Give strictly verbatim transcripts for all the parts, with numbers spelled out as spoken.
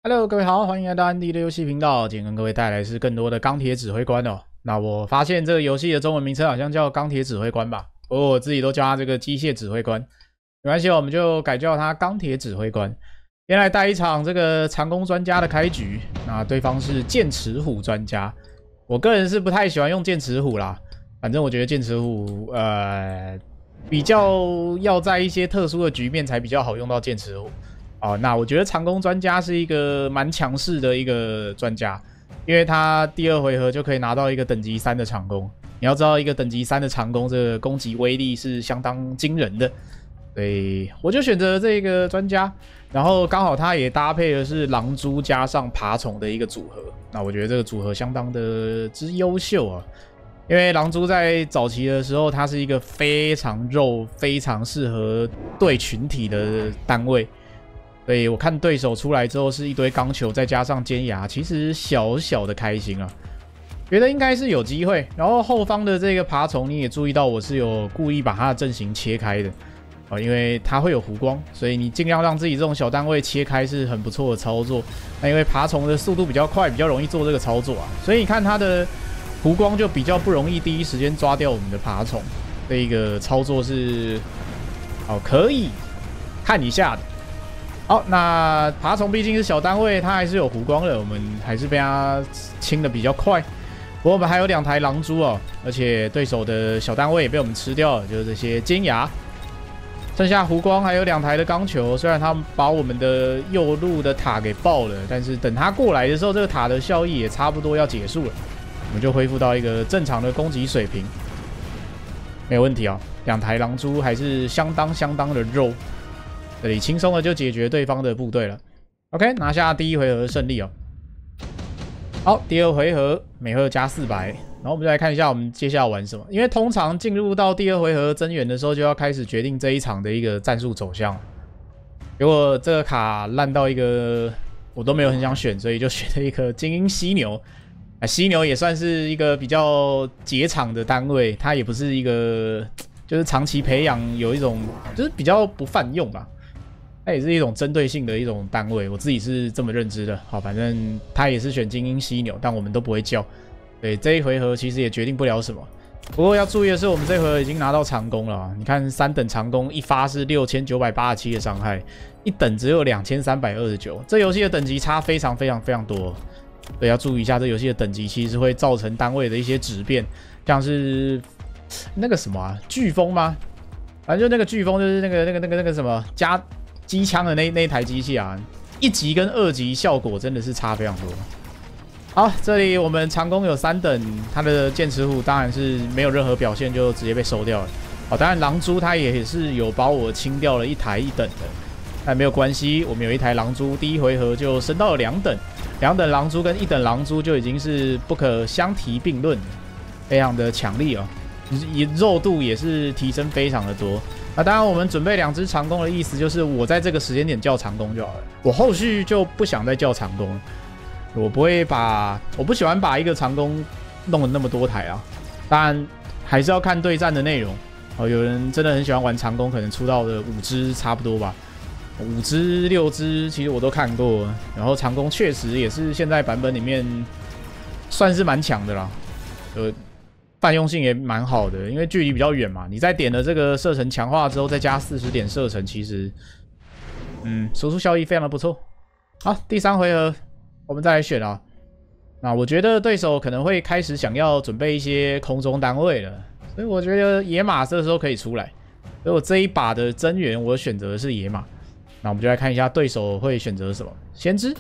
Hello，各位好，欢迎来到安迪的游戏频道。今天跟各位带来的是更多的钢铁指挥官哦。那我发现这个游戏的中文名称好像叫钢铁指挥官吧，不过我自己都叫它这个机械指挥官，没关系，我们就改叫它钢铁指挥官。先来带一场这个长弓专家的开局，那对方是剑齿虎专家。我个人是不太喜欢用剑齿虎啦，反正我觉得剑齿虎呃比较要在一些特殊的局面才比较好用到剑齿虎。哦，那我觉得长弓专家是一个蛮强势的一个专家，因为他第二回合就可以拿到一个等级三的长弓。你要知道，一个等级三的长弓，这个攻击威力是相当惊人的，所以我就选择这个专家。然后刚好他也搭配的是狼蛛加上爬虫的一个组合，那我觉得这个组合相当的之优秀啊。因为狼蛛在早期的时候，它是一个非常肉、非常适合对群体的单位。所以我看对手出来之后是一堆钢球，再加上尖牙，其实小小的开心啊，觉得应该是有机会。然后后方的这个爬虫，你也注意到我是有故意把它的阵型切开的啊，因为它会有弧光，所以你尽量让自己这种小单位切开是很不错的操作。那因为爬虫的速度比较快，比较容易做这个操作啊，所以你看它的弧光就比较不容易第一时间抓掉我们的爬虫。这一个操作是哦可以看一下的。好，那爬虫毕竟是小单位，它还是有弧光的，我们还是被它清的比较快。不过我们还有两台狼蛛哦，而且对手的小单位也被我们吃掉了，就是这些尖牙。剩下弧光还有两台的钢球，虽然他们把我们的右路的塔给爆了，但是等他过来的时候，这个塔的效益也差不多要结束了，我们就恢复到一个正常的攻击水平，没有问题哦。两台狼蛛还是相当相当的肉。这里轻松的就解决对方的部队了 ，OK， 拿下第一回合的胜利哦。好，第二回合每回加四百，然后我们再来看一下我们接下来玩什么。因为通常进入到第二回合增援的时候，就要开始决定这一场的一个战术走向。结果这个卡烂到一个我都没有很想选，所以就选了一个精英犀牛。啊，犀牛也算是一个比较解场的单位，它也不是一个就是长期培养有一种就是比较不泛用吧。它也是一种针对性的一种单位，我自己是这么认知的。好，反正他也是选精英犀牛，但我们都不会叫。对，这一回合其实也决定不了什么。不过要注意的是，我们这回合已经拿到长弓了啊！你看三等长弓一发是六千九百八十七的伤害，一等只有两千三百二十九。这游戏的等级差非常非常非常多，所以要注意一下，这游戏的等级其实会造成单位的一些质变，像是那个什么啊，飓风吗？反正就那个飓风，就是那个那个那个那个什么加。机枪的那那一台机器啊，一级跟二级效果真的是差非常多。好，这里我们长弓有三等，它的剑齿虎当然是没有任何表现，就直接被收掉了。好，当然狼蛛它也是有把我清掉了一台一等的，但没有关系，我们有一台狼蛛，第一回合就升到了两等，两等狼蛛跟一等狼蛛就已经是不可相提并论，非常的强力啊，肉度也是提升非常的多。那当然，我们准备两只长弓的意思就是，我在这个时间点叫长弓就好了。我后续就不想再叫长弓，我不会把，我不喜欢把一个长弓弄了那么多台啊。当然，还是要看对战的内容。哦，有人真的很喜欢玩长弓，可能出到的五只差不多吧，五只六只其实我都看过。然后长弓确实也是现在版本里面算是蛮强的啦，呃。泛用性也蛮好的，因为距离比较远嘛。你在点了这个射程强化之后，再加四十点射程，其实，嗯，输出效益非常的不错。好，第三回合我们再来选啊。那我觉得对手可能会开始想要准备一些空中单位了，所以我觉得野马这时候可以出来。所以我这一把的增援，我选择的是野马。那我们就来看一下对手会选择什么。先知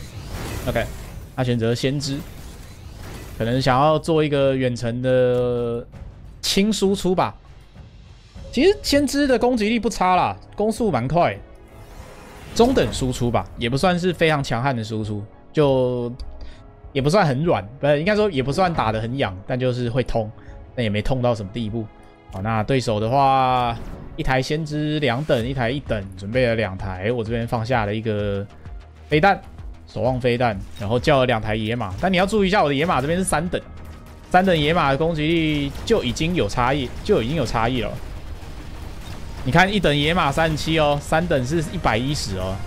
，OK， 他选择先知。可能想要做一个远程的轻输出吧。其实先知的攻击力不差啦，攻速蛮快，中等输出吧，也不算是非常强悍的输出，就也不算很软，不应该说也不算打得很痒，但就是会通，但也没通到什么地步。好，那对手的话，一台先知两等，一台一等，准备了两台，我这边放下了一个飞弹。守望飞弹，然后叫了两台野马，但你要注意一下，我的野马这边是三等，三等野马的攻击力就已经有差异，就已经有差异了。你看一等野马三十七哦，三等是一百一十哦，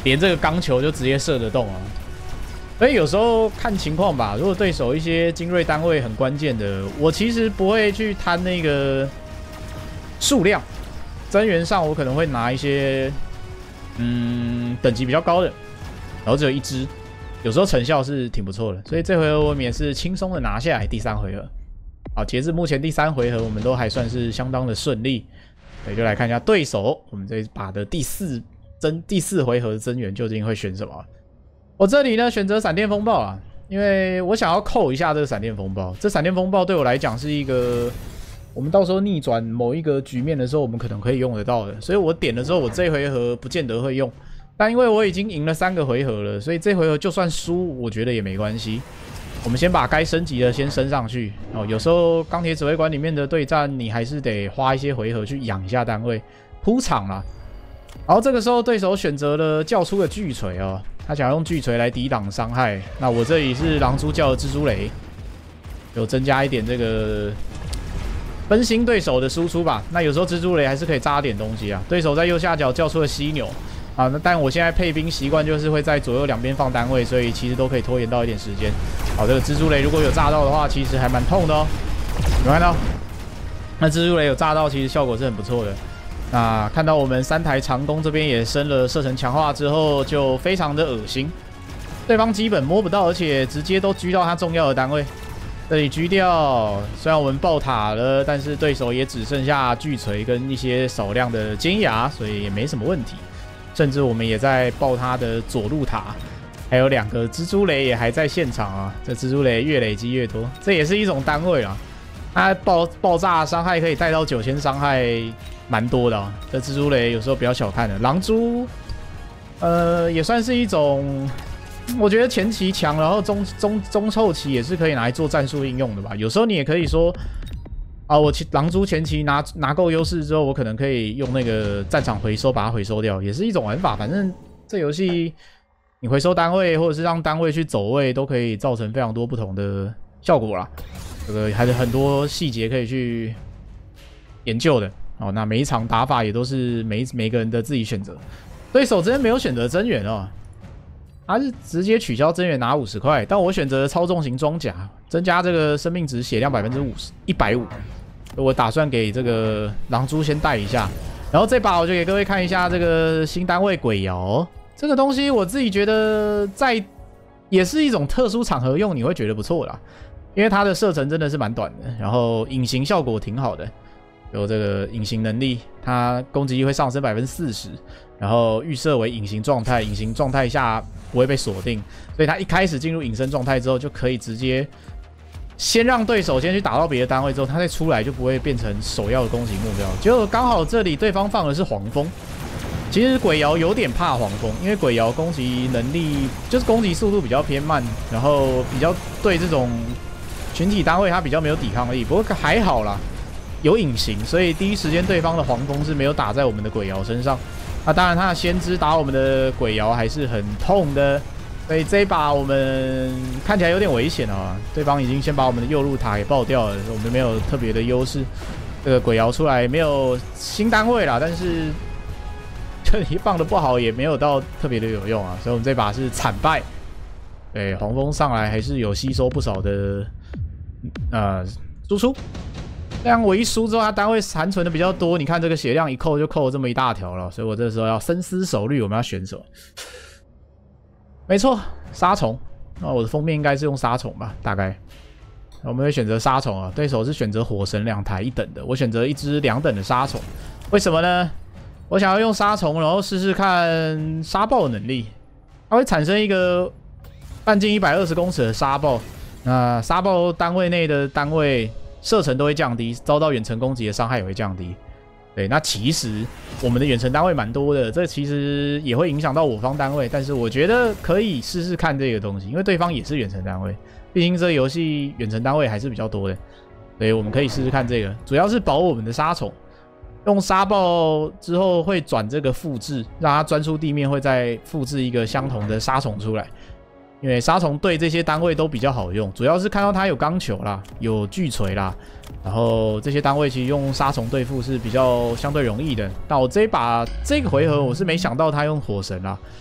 连这个钢球就直接射得动啊。所以有时候看情况吧，如果对手一些精锐单位很关键的，我其实不会去贪那个数量，增援上我可能会拿一些嗯等级比较高的，然后只有一只，有时候成效是挺不错的。所以这回合我们也是轻松的拿下来第三回合。好，截至目前第三回合我们都还算是相当的顺利。对，就来看一下对手我们这一把的第四增第四回合的增援究竟会选什么。我这里呢选择闪电风暴啊，因为我想要扣一下这个闪电风暴。这闪电风暴对我来讲是一个，我们到时候逆转某一个局面的时候，我们可能可以用得到的。所以我点了之后，我这一回合不见得会用，但因为我已经赢了三个回合了，所以这回合就算输，我觉得也没关系。我们先把该升级的先升上去哦。有时候钢铁指挥官里面的对战，你还是得花一些回合去养一下单位，铺场啦。然后这个时候对手选择了叫出的巨锤哦。他想用巨锤来抵挡伤害，那我这里是狼蛛叫的蜘蛛雷，有增加一点这个分心对手的输出吧。那有时候蜘蛛雷还是可以扎点东西啊。对手在右下角叫出了犀牛啊，那但我现在配兵习惯就是会在左右两边放单位，所以其实都可以拖延到一点时间。好，这个蜘蛛雷如果有炸到的话，其实还蛮痛的哦。有看到？那蜘蛛雷有炸到，其实效果是很不错的。那看到我们三台长弓这边也升了射程强化之后，就非常的恶心。对方基本摸不到，而且直接都狙到他重要的单位。这里狙掉，虽然我们爆塔了，但是对手也只剩下巨锤跟一些少量的尖牙，所以也没什么问题。甚至我们也在爆他的左路塔，还有两个蜘蛛雷也还在现场啊。这蜘蛛雷越累积越多，这也是一种单位啊。它爆爆炸伤害可以带到九千伤害。蛮多的啊，这蜘蛛雷有时候不要小看的。狼蛛，呃，也算是一种，我觉得前期强，然后中中中后期也是可以拿来做战术应用的吧。有时候你也可以说，啊，我狼蛛前期拿拿够优势之后，我可能可以用那个战场回收把它回收掉，也是一种玩法。反正这游戏你回收单位或者是让单位去走位，都可以造成非常多不同的效果啦。这个还有很多细节可以去研究的。哦，那每一场打法也都是每每个人的自己选择。对手这边没有选择增援哦，他是直接取消增援拿五十块，但我选择操纵型装甲，增加这个生命值血量百分之五十，一百五。我打算给这个狼蛛先带一下，然后这把我就给各位看一下这个新单位鬼瑶这个东西，我自己觉得在也是一种特殊场合用，你会觉得不错啦，因为它的射程真的是蛮短的，然后隐形效果挺好的。有这个隐形能力，它攻击力会上升百分之四十，然后预设为隐形状态，隐形状态下不会被锁定，所以它一开始进入隐身状态之后，就可以直接先让对手先去打到别的单位，之后它再出来就不会变成首要的攻击目标。结果刚好这里对方放的是黄蜂，其实鬼瑶有点怕黄蜂，因为鬼瑶攻击能力就是攻击速度比较偏慢，然后比较对这种群体单位它比较没有抵抗力，不过还好啦。有隐形，所以第一时间对方的黄蜂是没有打在我们的鬼瑶身上。那当然，他的先知打我们的鬼瑶还是很痛的，所以这一把我们看起来有点危险啊。对方已经先把我们的右路塔给爆掉了，我们没有特别的优势。这个鬼瑶出来没有新单位啦，但是这里放的不好，也没有到特别的有用啊。所以我们这把是惨败。对，黄蜂上来还是有吸收不少的呃输出。这样我一输之后，他单位残存的比较多。你看这个血量一扣就扣了这么一大条了，所以我这时候要深思熟虑，我们要选什么？没错，杀虫。那我的封面应该是用杀虫吧，大概。我们会选择杀虫啊，对手是选择火神两台一等的，我选择一只两等的杀虫。为什么呢？我想要用杀虫，然后试试看沙暴能力，它会产生一个半径一百二十公尺的沙暴。那沙暴单位内的单位。射程都会降低，遭到远程攻击的伤害也会降低。对，那其实我们的远程单位蛮多的，这其实也会影响到我方单位，但是我觉得可以试试看这个东西，因为对方也是远程单位，毕竟这个游戏远程单位还是比较多的，所以我们可以试试看这个，主要是保我们的杀虫。用沙暴之后会转这个复制，让它钻出地面，会再复制一个相同的杀虫出来。因为杀虫对这些单位都比较好用，主要是看到它有钢球啦，有巨锤啦，然后这些单位其实用杀虫对付是比较相对容易的。但我这一把这个回合我是没想到他用火神啦，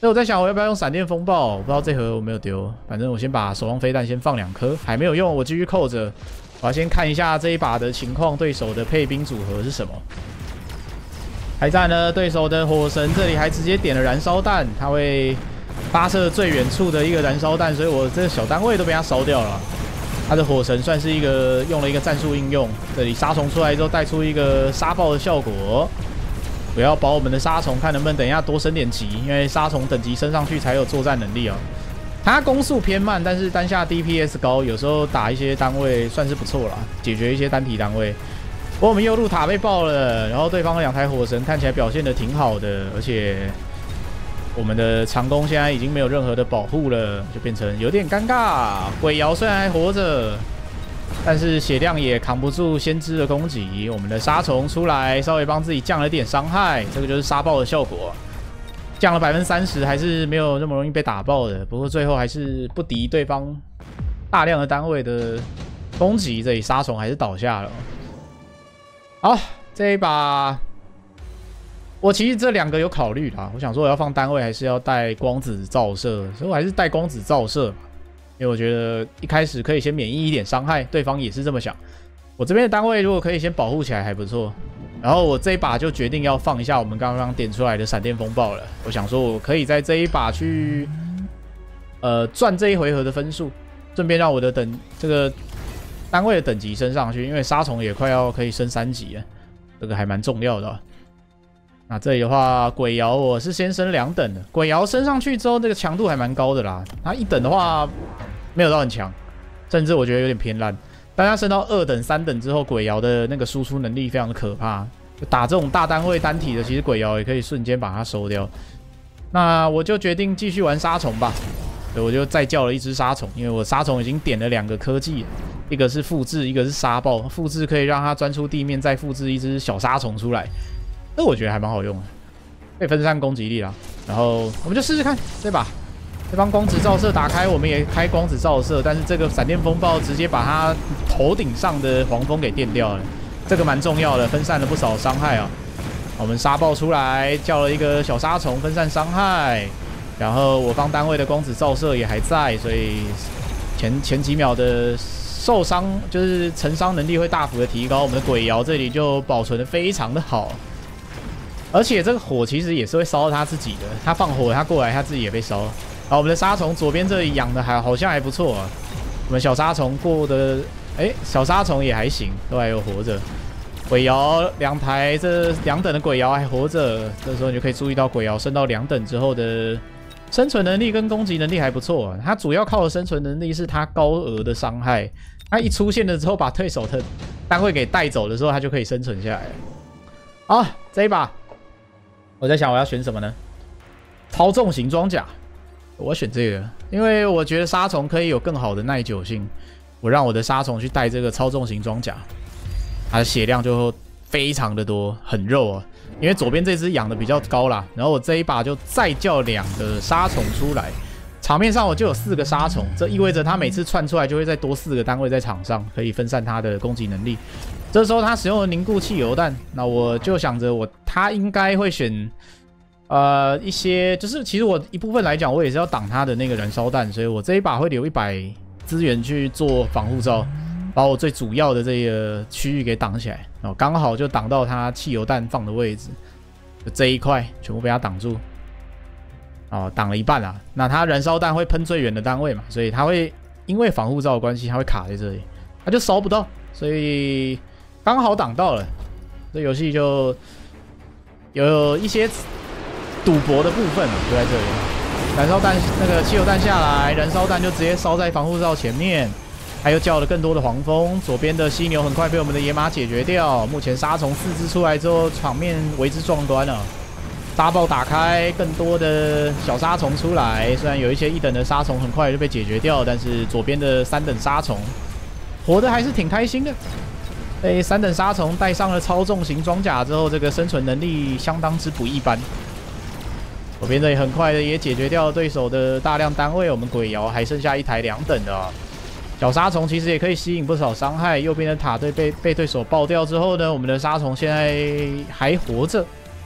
所以我在想，我要不要用闪电风暴？我不知道这盒我没有丢，反正我先把守望飞弹先放两颗，还没有用，我继续扣着。我要先看一下这一把的情况，对手的配兵组合是什么。还在呢，对手的火神这里还直接点了燃烧弹，他会发射最远处的一个燃烧弹，所以我这个小单位都被他烧掉了。他的火神算是一个用了一个战术应用，这里杀虫出来之后带出一个杀爆的效果。不要保我们的杀虫，看能不能等一下多升点级，因为杀虫等级升上去才有作战能力啊。它攻速偏慢，但是单下 D P S 高，有时候打一些单位算是不错啦，解决一些单体单位。不过我们右路塔被爆了，然后对方的两台火神看起来表现的挺好的，而且我们的长弓现在已经没有任何的保护了，就变成有点尴尬。鬼瑶虽然还活着。但是血量也扛不住先知的攻击，我们的杀虫出来，稍微帮自己降了点伤害，这个就是杀爆的效果，降了百分之三十，还是没有那么容易被打爆的。不过最后还是不敌对方大量的单位的攻击，这里杀虫还是倒下了。好，这一把我其实这两个有考虑啦，我想说我要放单位还是要带光子照射，所以我还是带光子照射嘛。因为我觉得一开始可以先免疫一点伤害，对方也是这么想。我这边的单位如果可以先保护起来还不错。然后我这一把就决定要放一下我们刚刚点出来的闪电风暴了。我想说我可以在这一把去呃赚这一回合的分数，顺便让我的等这个单位的等级升上去，因为杀虫也快要可以升三级了，这个还蛮重要的啊。那这里的话，鬼瑶我是先升两等的，鬼瑶升上去之后，这个强度还蛮高的啦。它一等的话没有到很强，甚至我觉得有点偏烂。但它升到二等、三等之后，鬼瑶的那个输出能力非常的可怕。打这种大单位单体的，其实鬼瑶也可以瞬间把它收掉。那我就决定继续玩杀虫吧，所以我就再叫了一只杀虫，因为我杀虫已经点了两个科技了，一个是复制，一个是杀爆。复制可以让它钻出地面，再复制一只小杀虫出来。这我觉得还蛮好用的，可以分散攻击力啦。然后我们就试试看，对吧？这帮光子照射打开，我们也开光子照射，但是这个闪电风暴直接把它头顶上的黄蜂给电掉了，这个蛮重要的，分散了不少伤害啊。我们杀爆出来，叫了一个小杀虫分散伤害，然后我方单位的光子照射也还在，所以前前几秒的受伤就是承伤能力会大幅的提高。我们的鬼瑶这里就保存的非常的好。而且这个火其实也是会烧到他自己的，他放火，他过来，他自己也被烧。然后我们的杀虫左边这里养的还好像还不错啊，我们小杀虫过的，哎，小杀虫也还行，都还有活着。鬼瑶两台，这两等的鬼瑶还活着，这时候你就可以注意到鬼瑶升到两等之后的生存能力跟攻击能力还不错啊。他主要靠的生存能力是他高额的伤害，他一出现了之后把对手的单位给带走的时候，他就可以生存下来了。好，这一把。我在想我要选什么呢？操纵型装甲，我要选这个，因为我觉得杀虫可以有更好的耐久性。我让我的杀虫去带这个操纵型装甲，它的血量就非常的多，很肉啊。因为左边这只养的比较高啦，然后我这一把就再叫两个杀虫出来，场面上我就有四个杀虫，这意味着它每次窜出来就会再多四个单位在场上，可以分散它的攻击能力。这时候他使用了凝固汽油弹，那我就想着我他应该会选，呃一些就是其实我一部分来讲，我也是要挡他的那个燃烧弹，所以我这一把会留一百资源去做防护罩，把我最主要的这个区域给挡起来，然后刚好就挡到他汽油弹放的位置，就这一块全部被他挡住，哦，挡了一半啦。那他燃烧弹会喷最远的单位嘛，所以他会因为防护罩的关系，他会卡在这里，他就烧不到，所以。刚好挡到了，这游戏就有一些赌博的部分就在这里。燃烧弹那个汽油弹下来，燃烧弹就直接烧在防护罩前面，还有叫了更多的黄蜂。左边的犀牛很快被我们的野马解决掉。目前杀虫四只出来之后，场面为之壮观了。沙暴打开，更多的小杀虫出来。虽然有一些一等的杀虫很快就被解决掉，但是左边的三等杀虫活得还是挺开心的。被三等杀虫带上了操纵型装甲之后，这个生存能力相当之不一般。左边这里很快的也解决掉对手的大量单位，我们鬼瑶还剩下一台两等的、啊、小杀虫，其实也可以吸引不少伤害。右边的塔队被被对手爆掉之后呢，我们的杀虫现在还活着。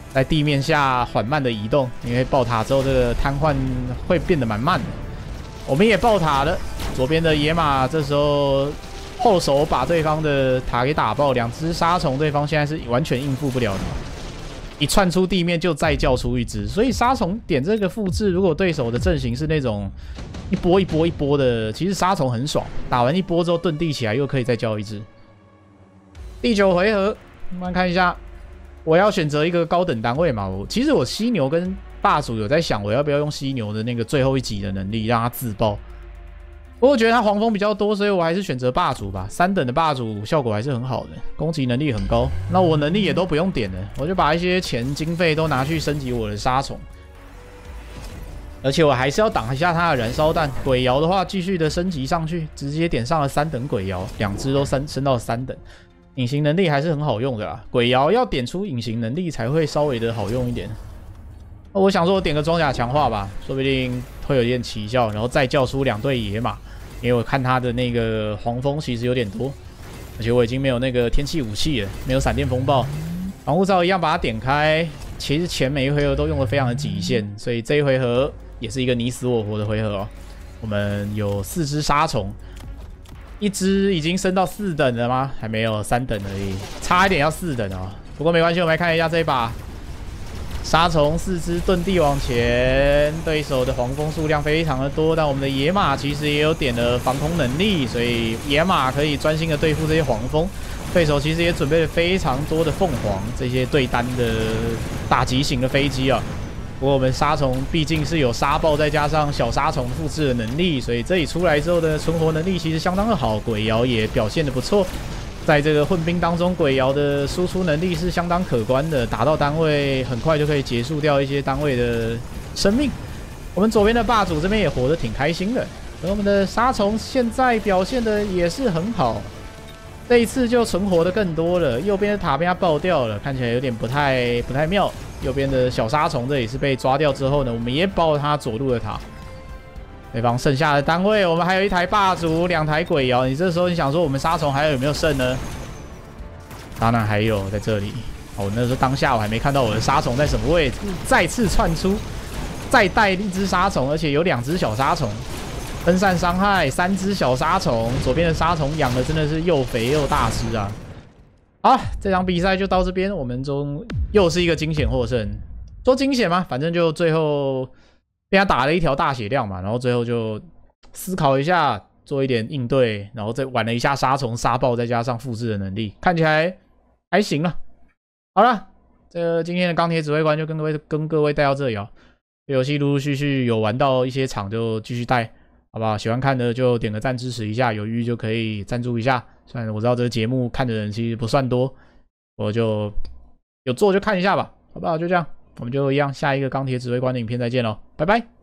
在地面下缓慢的移动，因为爆塔之后这个瘫痪会变得蛮慢的。我们也爆塔了，左边的野马这时候后手把对方的塔给打爆，两只杀虫，对方现在是完全应付不了的。一窜出地面就再叫出一只，所以杀虫点这个复制，如果对手的阵型是那种一波一波一波的，其实杀虫很爽，打完一波之后遁地起来又可以再叫一只。第九回合，慢慢看一下，我要选择一个高等单位嘛。我其实我犀牛跟霸主有在想，我要不要用犀牛的那个最后一级的能力让它自爆。不过我觉得他黄蜂比较多，所以我还是选择霸主吧。三等的霸主效果还是很好的，攻击能力很高。那我能力也都不用点了，我就把一些钱经费都拿去升级我的杀虫。而且我还是要挡一下他的燃烧弹。鬼瑶的话，继续的升级上去，直接点上了三等鬼瑶，两只都升升到三等。隐形能力还是很好用的啦。鬼瑶要点出隐形能力才会稍微的好用一点。我想说，我点个装甲强化吧，说不定会有点奇效，然后再叫出两队野马。因为我看他的那个黄蜂其实有点多，而且我已经没有那个天气武器了，没有闪电风暴，防护罩一样把它点开。其实前每一回合都用的非常的极限，所以这一回合也是一个你死我活的回合哦。我们有四只杀虫，一只已经升到四等了吗？还没有，三等而已，差一点要四等哦。不过没关系，我们来看一下这一把。杀虫四只遁地往前，对手的黄蜂数量非常的多，但我们的野马其实也有点的防空能力，所以野马可以专心的对付这些黄蜂。对手其实也准备了非常多的凤凰，这些对单的打击型的飞机啊。不过我们杀虫毕竟是有杀爆再加上小杀虫复制的能力，所以这里出来之后的存活能力其实相当的好。鬼瑶也表现的不错。在这个混兵当中，鬼瑶的输出能力是相当可观的，打到单位很快就可以结束掉一些单位的生命。我们左边的霸主这边也活得挺开心的，而我们的杀虫现在表现的也是很好，这一次就存活的更多了。右边的塔被他爆掉了，看起来有点不太不太妙。右边的小杀虫这里是被抓掉之后呢，我们也爆了他左路的塔。对方剩下的单位，我们还有一台霸主，两台鬼瑶。你这时候你想说，我们杀虫还有没有剩呢？当然还有，在这里。哦，那时候当下我还没看到我的杀虫在什么位置，再次窜出，再带一只杀虫，而且有两只小杀虫，分散伤害，三只小杀虫。左边的杀虫养的真的是又肥又大只啊！好，这场比赛就到这边，我们中又是一个惊险获胜。说惊险吗？反正就最后。被他打了一条大血量嘛，然后最后就思考一下，做一点应对，然后再玩了一下杀虫、杀爆，再加上复制的能力，看起来还行了。好了，这个今天的钢铁指挥官就跟各位跟各位带到这里哦。游戏陆陆续续有玩到一些场就继续带，好不好？喜欢看的就点个赞支持一下，有余就可以赞助一下。虽然我知道这个节目看的人其实不算多，我就有做就看一下吧，好不好？就这样。我们就一样，下一个钢铁指挥官的影片再见喽，拜拜。